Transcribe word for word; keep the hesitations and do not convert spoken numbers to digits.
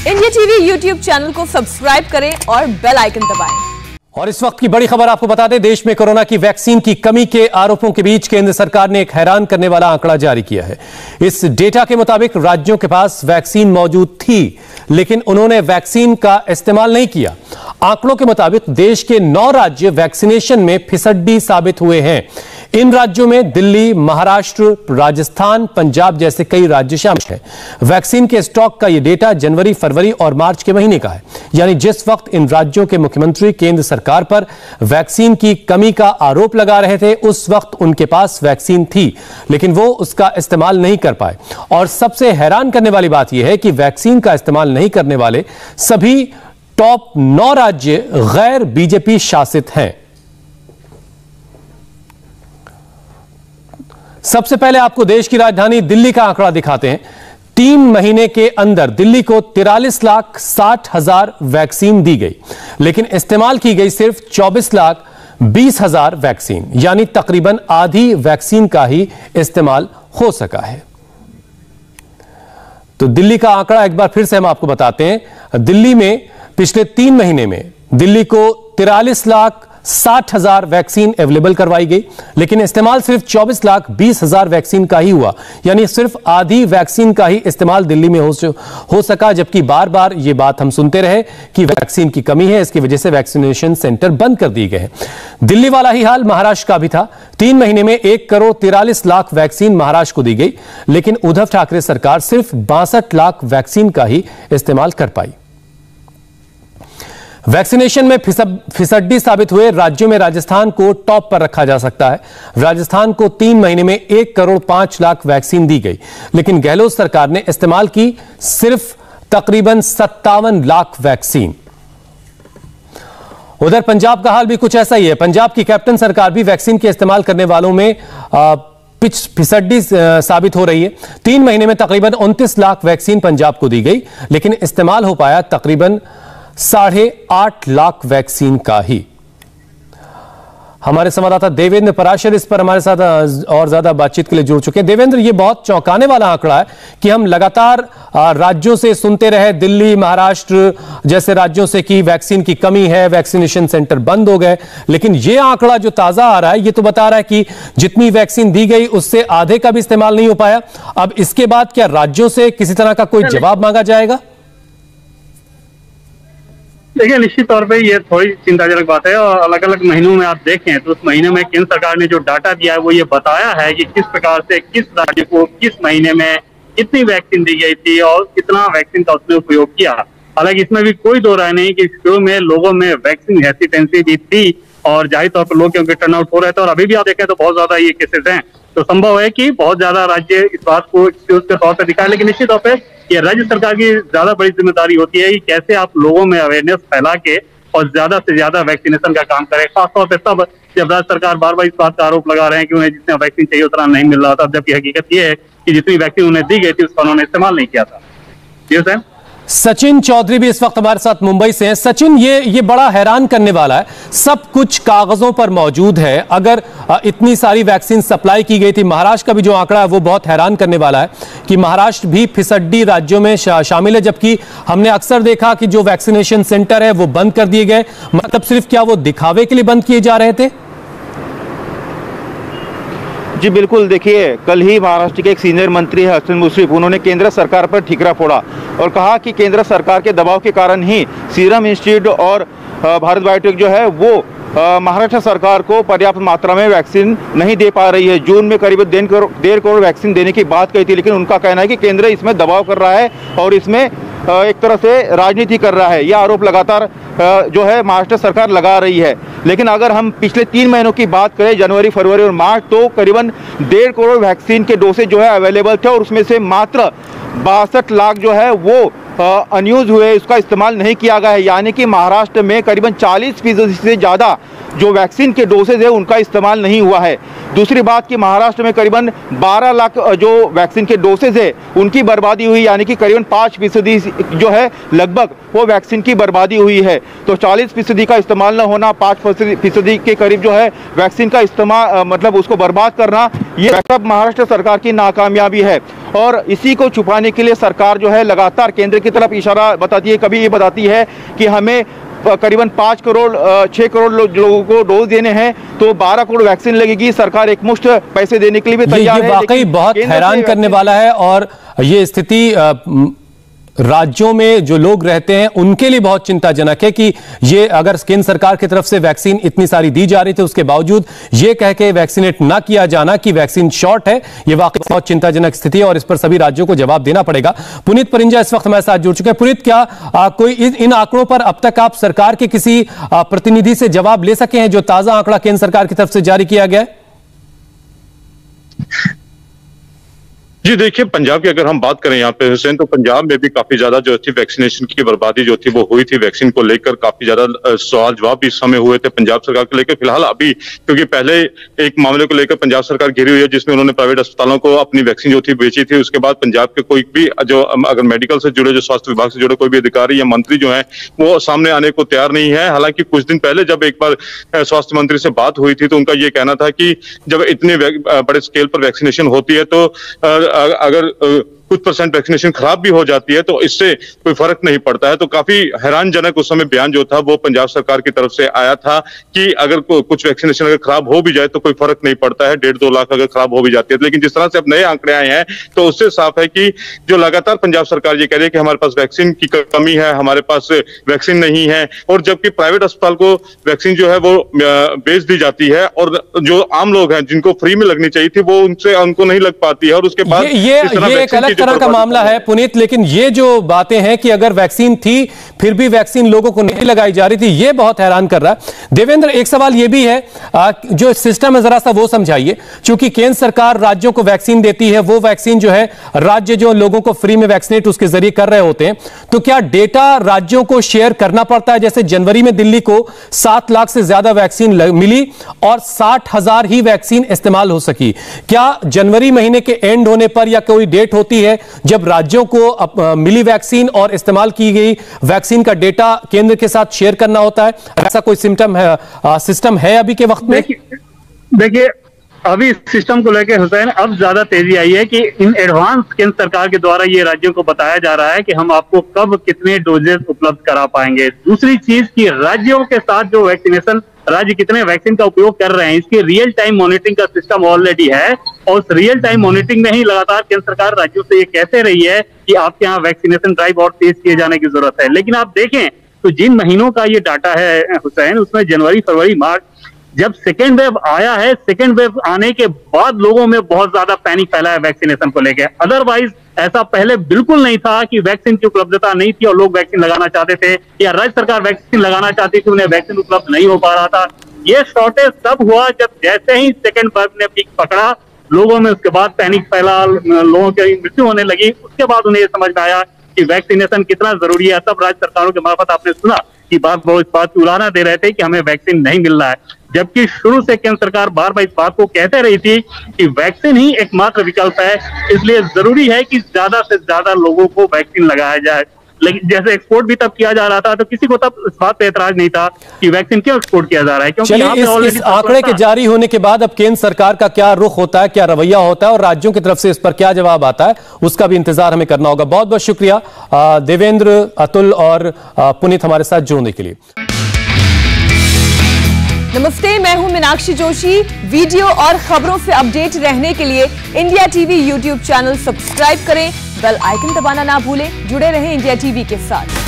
India TV YouTube channel को subscribe करें और बेल आइकन दबाएं। और इस वक्त की बड़ी खबर आपको बता दें, देश में कोरोना की वैक्सीन की कमी के आरोपों के बीच केंद्र सरकार ने एक हैरान करने वाला आंकड़ा जारी किया है। इस डेटा के मुताबिक राज्यों के पास वैक्सीन मौजूद थी, लेकिन उन्होंने वैक्सीन का इस्तेमाल नहीं किया। आंकड़ों के मुताबिक देश के नौ राज्य वैक्सीनेशन में फिसड्डी साबित हुए हैं। इन राज्यों में दिल्ली, महाराष्ट्र, राजस्थान, पंजाब जैसे कई राज्य शामिल हैं। वैक्सीन के स्टॉक का यह डेटा जनवरी, फरवरी और मार्च के महीने का है, यानी जिस वक्त इन राज्यों के मुख्यमंत्री केंद्र सरकार पर वैक्सीन की कमी का आरोप लगा रहे थे, उस वक्त उनके पास वैक्सीन थी, लेकिन वो उसका इस्तेमाल नहीं कर पाए। और सबसे हैरान करने वाली बात यह है कि वैक्सीन का इस्तेमाल नहीं करने वाले सभी टॉप नौ राज्य गैर बीजेपी शासित हैं। सबसे पहले आपको देश की राजधानी दिल्ली का आंकड़ा दिखाते हैं। तीन महीने के अंदर दिल्ली को तिरालीस लाख साठ हजार वैक्सीन दी गई, लेकिन इस्तेमाल की गई सिर्फ चौबीस लाख बीस हजार वैक्सीन, यानी तकरीबन आधी वैक्सीन का ही इस्तेमाल हो सका है। तो दिल्ली का आंकड़ा एक बार फिर से हम आपको बताते हैं। दिल्ली में पिछले तीन महीने में दिल्ली को तिरालीस लाख साठ हजार वैक्सीन अवेलेबल करवाई गई, लेकिन इस्तेमाल सिर्फ चौबीस लाख बीस हजार वैक्सीन का ही हुआ, यानी सिर्फ आधी वैक्सीन का ही इस्तेमाल दिल्ली में हो, हो सका। जबकि बार बार यह बात हम सुनते रहे कि वैक्सीन की कमी है, इसकी वजह से वैक्सीनेशन सेंटर बंद कर दिए गए हैं। दिल्ली वाला ही हाल महाराष्ट्र का भी था। तीन महीने में एक करोड़ तिरालीस लाख वैक्सीन महाराष्ट्र को दी गई, लेकिन उद्धव ठाकरे सरकार सिर्फ बासठ लाख वैक्सीन का ही इस्तेमाल कर पाई। वैक्सीनेशन में फिसड्डी साबित हुए राज्यों में राजस्थान को टॉप पर रखा जा सकता है। राजस्थान को तीन महीने में एक करोड़ पांच लाख वैक्सीन दी गई, लेकिन गहलोत सरकार ने इस्तेमाल की सिर्फ तकरीबन सत्तावन लाख वैक्सीन। उधर पंजाब का हाल भी कुछ ऐसा ही है। पंजाब की कैप्टन सरकार भी वैक्सीन के इस्तेमाल करने वालों में पिछ फिसड्डी साबित हो रही है। तीन महीने में तकरीबन उनतीस लाख वैक्सीन पंजाब को दी गई, लेकिन इस्तेमाल हो पाया तकरीबन साढ़े आठ लाख वैक्सीन का ही। हमारे संवाददाता देवेंद्र पराशर इस पर हमारे साथ और ज्यादा बातचीत के लिए जुड़ चुके हैं। देवेंद्र, ये बहुत चौंकाने वाला आंकड़ा है कि हम लगातार राज्यों से सुनते रहे, दिल्ली, महाराष्ट्र जैसे राज्यों से कि वैक्सीन की कमी है, वैक्सीनेशन सेंटर बंद हो गए, लेकिन ये आंकड़ा जो ताजा आ रहा है ये तो बता रहा है कि जितनी वैक्सीन दी गई उससे आधे का भी इस्तेमाल नहीं हो पाया। अब इसके बाद क्या राज्यों से किसी तरह का कोई जवाब मांगा जाएगा? देखिए, निश्चित तौर पे ये थोड़ी चिंताजनक बात है। और अलग अलग महीनों में आप देखें तो उस महीने में केंद्र सरकार ने जो डाटा दिया है वो ये बताया है कि किस प्रकार से किस राज्य को किस महीने में कितनी वैक्सीन दी गई थी और कितना वैक्सीन का उसने उपयोग किया। हालांकि इसमें भी कोई दो राय नहीं कि शुरू में लोगों में वैक्सीन हेसिटेंसी भी थी और जाहिर तौर पर लोग क्योंकि टर्नआउट हो रहे थे और अभी भी आप देखें तो बहुत ज्यादा ये केसेस हैं, तो संभव है कि बहुत ज्यादा राज्य इस बात को एक्सक्यूज के तौर पर दिखाए। लेकिन निश्चित तौर पर ये राज्य सरकार की ज्यादा बड़ी जिम्मेदारी होती है कि कैसे आप लोगों में अवेयरनेस फैला के और ज्यादा से ज्यादा वैक्सीनेशन का काम करें, खासतौर पर तब जब राज्य सरकार बार बार इस बात का आरोप लगा रहे हैं कि उन्हें जितना वैक्सीन चाहिए उतना नहीं मिल रहा था, जबकि हकीकत ये है कि जितनी वैक्सीन उन्हें दी गई थी उसका उन्होंने इस्तेमाल नहीं किया था। जी सर। सचिन चौधरी भी इस वक्त हमारे साथ मुंबई से हैं। सचिन, ये ये बड़ा हैरान करने वाला है, सब कुछ कागजों पर मौजूद है। अगर इतनी सारी वैक्सीन सप्लाई की गई थी, महाराष्ट्र का भी जो आंकड़ा है वो बहुत हैरान करने वाला है कि महाराष्ट्र भी फिसड्डी राज्यों में शा, शामिल है, जबकि हमने अक्सर देखा कि जो वैक्सीनेशन सेंटर है वो बंद कर दिए गए। मतलब सिर्फ क्या वो दिखावे के लिए बंद किए जा रहे थे? जी बिल्कुल, देखिए कल ही महाराष्ट्र के एक सीनियर मंत्री है हसन मुश्रीफ, उन्होंने केंद्र सरकार पर ठीकरा फोड़ा और कहा कि केंद्र सरकार के दबाव के कारण ही सीरम इंस्टीट्यूट और भारत बायोटेक जो है वो महाराष्ट्र सरकार को पर्याप्त मात्रा में वैक्सीन नहीं दे पा रही है। जून में करीब डेढ़ करोड़ डेढ़ करोड़ वैक्सीन देने की बात कही थी, लेकिन उनका कहना है कि केंद्र इसमें दबाव कर रहा है और इसमें एक तरह से राजनीति कर रहा है। यह आरोप लगातार जो है महाराष्ट्र सरकार लगा रही है। लेकिन अगर हम पिछले तीन महीनों की बात करें, जनवरी, फरवरी और मार्च, तो करीबन डेढ़ करोड़ वैक्सीन के डोसेज जो है अवेलेबल थे और उसमें से मात्र बासठ लाख जो है वो अनयूज हुए, उसका इस्तेमाल नहीं किया गया है। यानी कि महाराष्ट्र में करीबन चालीस फीसदी से ज़्यादा जो वैक्सीन के डोसेज है उनका इस्तेमाल नहीं हुआ है। दूसरी बात कि महाराष्ट्र में करीबन बारह लाख जो वैक्सीन के डोसेज है उनकी बर्बादी हुई, यानी कि करीबन पाँच फीसदी जो है लगभग वो वैक्सीन की बर्बादी हुई है। तो चालीस फीसदी का इस्तेमाल न होना, पाँच फीसदी के करीब जो है वैक्सीन का इस्तेमाल मतलब उसको बर्बाद करना, ये सब महाराष्ट्र सरकार की नाकामयाबी है। और इसी को छुपाने के लिए सरकार जो है लगातार केंद्र की तरफ इशारा बताती है। कभी ये बताती है कि हमें करीबन पाँच करोड़ छः करोड़ लोगों को डोज देने हैं तो बारह करोड़ वैक्सीन लगेगी, सरकार एक मुश्त पैसे देने के लिए भी तैयार है। ये वाकई बहुत हैरान करने वाला है और ये स्थिति राज्यों में जो लोग रहते हैं उनके लिए बहुत चिंताजनक है कि ये अगर केंद्र सरकार की तरफ से वैक्सीन इतनी सारी दी जा रही थी उसके बावजूद ये कह के वैक्सीनेट ना किया जाना कि वैक्सीन शॉर्ट है, ये वाकई बहुत चिंताजनक स्थिति है और इस पर सभी राज्यों को जवाब देना पड़ेगा। पुनीत परिंजा इस वक्त हमारे साथ जुड़ चुके हैं। पुनीत, क्या आ, कोई इन, इन आंकड़ों पर अब तक आप सरकार के किसी आ, प्रतिनिधि से जवाब ले सके हैं जो ताजा आंकड़ा केंद्र सरकार की तरफ से जारी किया गया है? जी देखिए, पंजाब की अगर हम बात करें यहाँ पे हुसैन, तो पंजाब में भी काफी ज्यादा जो थी वैक्सीनेशन की बर्बादी जो थी वो हुई थी। वैक्सीन को लेकर काफी ज्यादा सवाल जवाब भी इस समय हुए थे पंजाब सरकार को लेकर। फिलहाल अभी क्योंकि पहले एक मामले को लेकर पंजाब सरकार घिरी हुई है जिसमें उन्होंने प्राइवेट अस्पतालों को अपनी वैक्सीन जो थी बेची थी। उसके बाद पंजाब के कोई भी जो अगर मेडिकल से जुड़े, जो स्वास्थ्य विभाग से जुड़े कोई भी अधिकारी या मंत्री जो है वो सामने आने को तैयार नहीं है। हालांकि कुछ दिन पहले जब एक बार स्वास्थ्य मंत्री से बात हुई थी तो उनका ये कहना था कि जब इतने बड़े स्केल पर वैक्सीनेशन होती है तो अगर कुछ परसेंट वैक्सीनेशन खराब भी हो जाती है तो इससे कोई फर्क नहीं पड़ता है। तो काफी हैरानजनक उस समय बयान जो था वो पंजाब सरकार की तरफ से आया था कि अगर कुछ वैक्सीनेशन अगर खराब हो भी जाए तो कोई फर्क नहीं पड़ता है, डेढ़ दो लाख अगर खराब हो भी जाती है। लेकिन जिस तरह से अब नए आंकड़े आए हैं तो उससे साफ है कि जो लगातार पंजाब सरकार ये कह रही है कि हमारे पास वैक्सीन की कमी है, हमारे पास वैक्सीन नहीं है, और जबकि प्राइवेट अस्पताल को वैक्सीन जो है वो बेच दी जाती है और जो आम लोग हैं जिनको फ्री में लगनी चाहिए थी वो उनसे उनको नहीं लग पाती है। और उसके बाद ये, ये, ये एक अलग तरह का मामला है पुनीत, लेकिन ये जो बातें हैं कि अगर वैक्सीन थी फिर भी वैक्सीन लोगों को नहीं लगाई जा रही थी, ये बहुत हैरान कर रहा है। देवेंद्र, एक सवाल ये भी है, आ, जो सिस्टम है जरा सा वो समझाइए। क्योंकि केंद्र सरकार राज्यों को वैक्सीन देती है, वो वैक्सीन जो है राज्य जो लोगों को फ्री में वैक्सीनेट उसके जरिए कर रहे होते हैं, तो क्या डेटा राज्यों को शेयर करना पड़ता है? जैसे जनवरी में दिल्ली को सात लाख से ज्यादा वैक्सीन मिली और साठ हजार ही वैक्सीन इस्तेमाल हो सकी। क्या जनवरी महीने के एंड होने पर या कोई डेट होती है जब राज्यों को अप, आ, मिली वैक्सीन और इस्तेमाल की गई वैक्सीन का डेटा केंद्र के साथ शेयर करना होता है? ऐसा कोई सिस्टम है, आ, सिस्टम है अभी के वक्त में? देखिए, अभी सिस्टम को लेकर हुसैन अब ज्यादा तेजी आई है कि इन एडवांस केंद्र सरकार के द्वारा ये राज्यों को बताया जा रहा है कि हम आपको कब कितने डोजेस उपलब्ध करा पाएंगे। दूसरी चीज की राज्यों के साथ जो वैक्सीनेशन, राज्य कितने वैक्सीन का उपयोग कर रहे हैं, इसकी रियल टाइम मॉनिटरिंग का सिस्टम ऑलरेडी है। और उस रियल टाइम मॉनिटरिंग में ही लगातार केंद्र सरकार राज्यों से ये कहते रही है कि आपके यहाँ वैक्सीनेशन ड्राइव और तेज किए जाने की जरूरत है। लेकिन आप देखें तो जिन महीनों का ये डाटा है हुसैन, उसमें जनवरी, फरवरी, मार्च जब सेकेंड वेव आया है, सेकेंड वेव आने के बाद लोगों में बहुत ज्यादा पैनिक फैला है वैक्सीनेशन को लेकर। अदरवाइज ऐसा पहले बिल्कुल नहीं था कि वैक्सीन की उपलब्धता नहीं थी और लोग वैक्सीन लगाना चाहते थे या राज्य सरकार वैक्सीन लगाना चाहती थी, उन्हें वैक्सीन उपलब्ध नहीं हो पा रहा था। ये शॉर्टेज तब हुआ जब जैसे ही सेकेंड वेव ने पीक पकड़ा लोगों में, उसके बाद पैनिक फैला, लोगों की मृत्यु होने लगी। उसके बाद उन्हें समझ में आया कि वैक्सीनेशन कितना जरूरी है। तब राज्य सरकारों के मार्फत आपने सुना कि बात बहुत इस बात की उलाहना दे रहे थे कि हमें वैक्सीन नहीं मिल रहा है, जबकि शुरू से केंद्र सरकार बार बार इस बात को कहते रही थी कि वैक्सीन ही एकमात्र विकल्प है। इसलिए जरूरी है कि ज्यादा से ज्यादा लोगों को वैक्सीन लगाया जाए। लेकिन जैसे एक्सपोर्ट भी तब किया जा रहा था तो किसी को तब इस बात पे एतराज नहीं था कि वैक्सीन क्यों एक्सपोर्ट किया जा रहा है। क्योंकि इस, इस आंकड़े के जारी होने के बाद अब केंद्र सरकार का क्या रुख होता है, क्या रवैया होता है और राज्यों की तरफ से इस पर क्या जवाब आता है, उसका भी इंतजार हमें करना होगा। बहुत बहुत शुक्रिया देवेंद्र, अतुल और पुनीत हमारे साथ जुड़ने के लिए। नमस्ते, मैं हूं मीनाक्षी जोशी। वीडियो और खबरों से अपडेट रहने के लिए India TV YouTube channel subscribe करें, बेल आइकन दबाना ना भूलें। जुड़े रहें इंडिया टीवी के साथ।